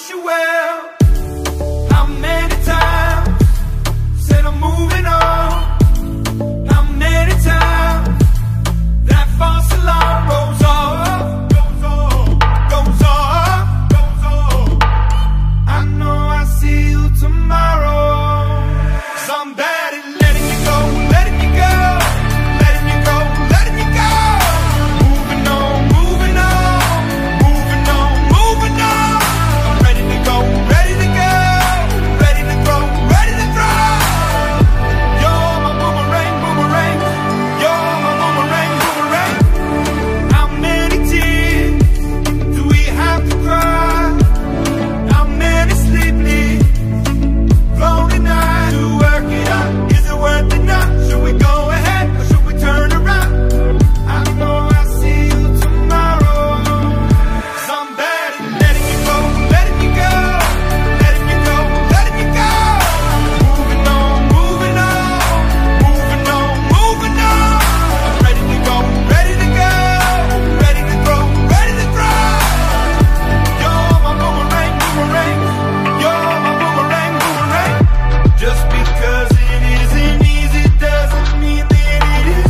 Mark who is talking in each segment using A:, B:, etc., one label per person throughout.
A: wish you well. How many times said I'm moving on? How many times that false alarm goes off, goes off, goes off, goes off. I know I'll see you tomorrow. 'Cause I'm bad at letting you go, letting you go, letting you go, letting you go. Moving on, moving on, moving on, moving on. I'm ready to go, ready to go, ready to throw, ready to throw. You're my boomerang, boomerang. You're my boomerang, boomerang. How many tears do we have to cry? How many sleepless lonely nights to work it out? Is it worth it now? Should we go ahead or should we turn around? I know I'll see you tomorrow. 'Cause I'm bad at letting you go, letting you go, letting you go, letting you go. Moving on, moving on, moving on, moving on. I'm ready to go, ready to go, ready to throw, ready to throw. You're my boomerang, boomerang. You're my boomerang, boomerang. Just because it isn't easy doesn't mean that it is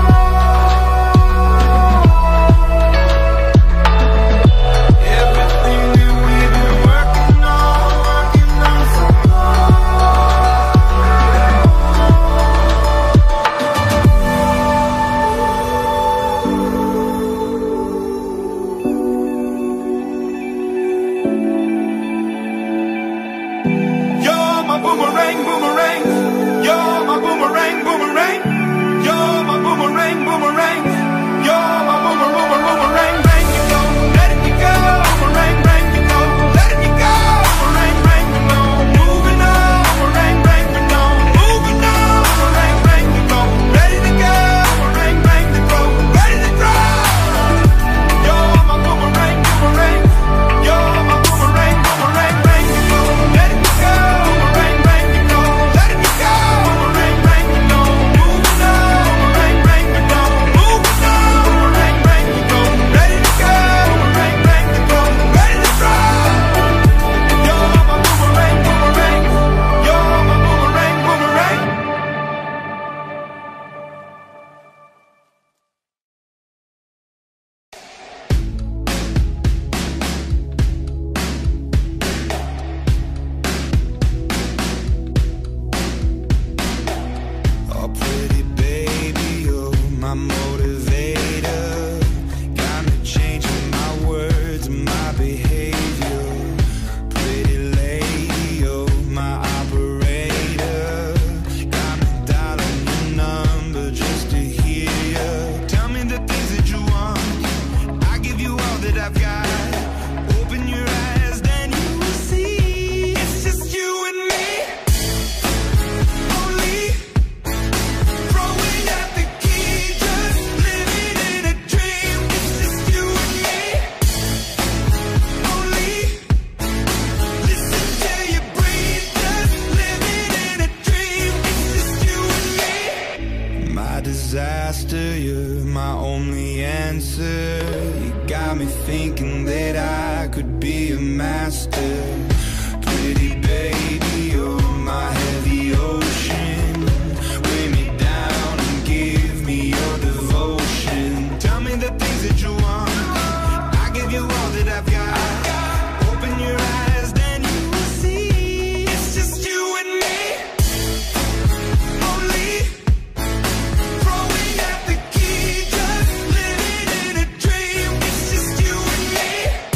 A: wrong. Everything that we've been working on so You're my boomerang, boomerang. You're my boomerang, boomerang. You're my boomerang, boomerang. You're my boomerang, boomerang. Bang you go, letting you go. Boomerang, bang you go, letting you go. Boomerang, bang you go, moving on. Boomerang, bang you go, moving on. Boomerang, bang you go, ready to go. Boomerang, bang you go, ready to throw. You're my boomerang, boomerang. You're my boomerang, boomerang. Bang you go, letting you go. Boomerang, bang you go, letting you go. Boomerang, bang you go, moving on. Boomerang, bang you go, moving on. Boomerang, bang you go, ready to go. Boomerang, bang you go, ready to throw. You're my boomerang, boomerang. You're my boomerang, boomerang. Oh, pretty baby, you're my motivator. Got me changing my words and my behavior. Pretty lady, you're my operator. Got me dialing your number just to hear you. Tell me the things that you want. I give you all that I've got. Open your eyes, then you will see. It's just you and me. Only throwing out the key, just living in a dream. It's just you and me. Only listen till you breathe, just living in a dream. It's just you and me. My disaster, you're my only answer. You got me thinking that I could be a master. Pretty baby, you're my heavy ocean. Weigh me down and give me your devotion. Tell me the things that you want. I give you all that I've got. Open your eyes, then you will see. It's just you and me. Only throwing out the key, just living in a dream. It's just you and me.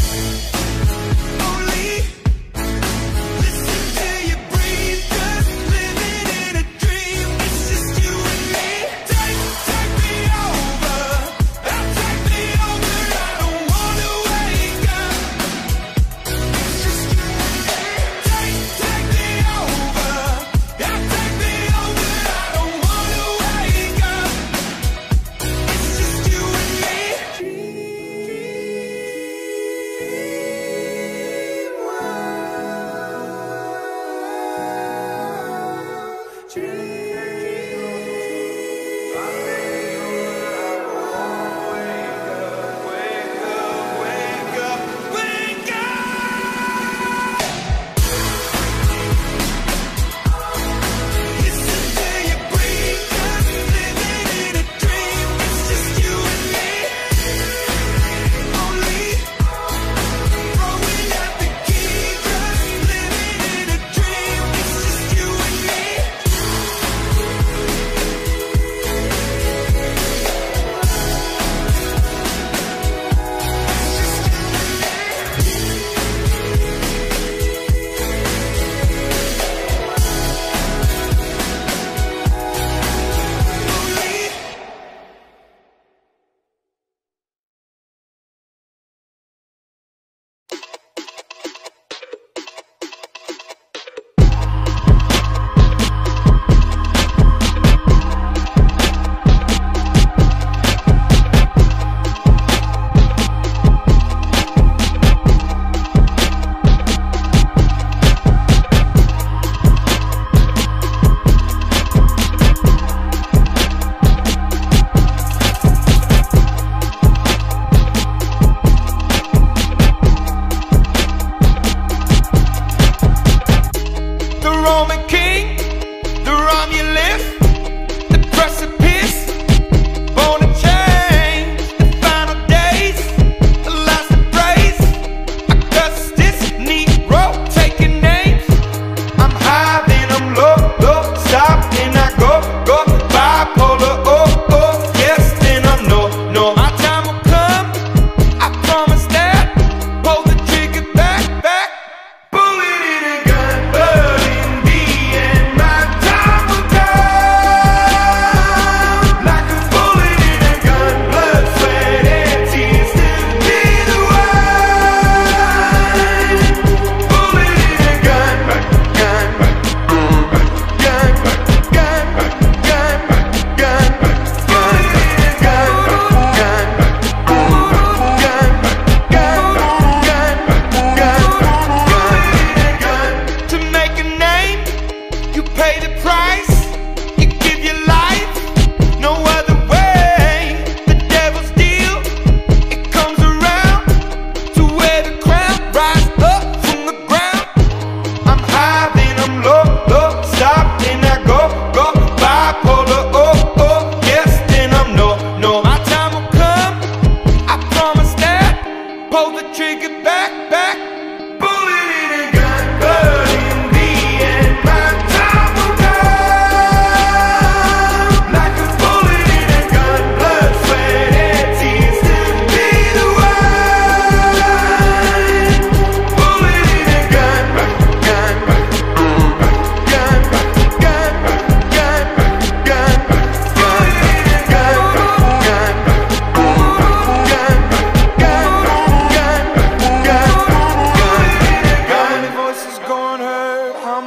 A: Only listen till you breathe, just living in a dream. It's just you and me. Take me over, take me over. I don't wanna wake up. It's just you and me. Take me over, take me over. I don't wanna wake up. It's just you and me. Wake up, wake up, wake up.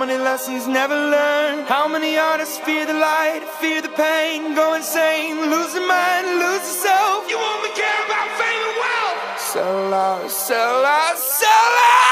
A: many lessons never learned? How many artists fear the light, fear the pain, go insane, lose their mind, lose yourself? You only care about fame and wealth. Sell out, sell out, sell out.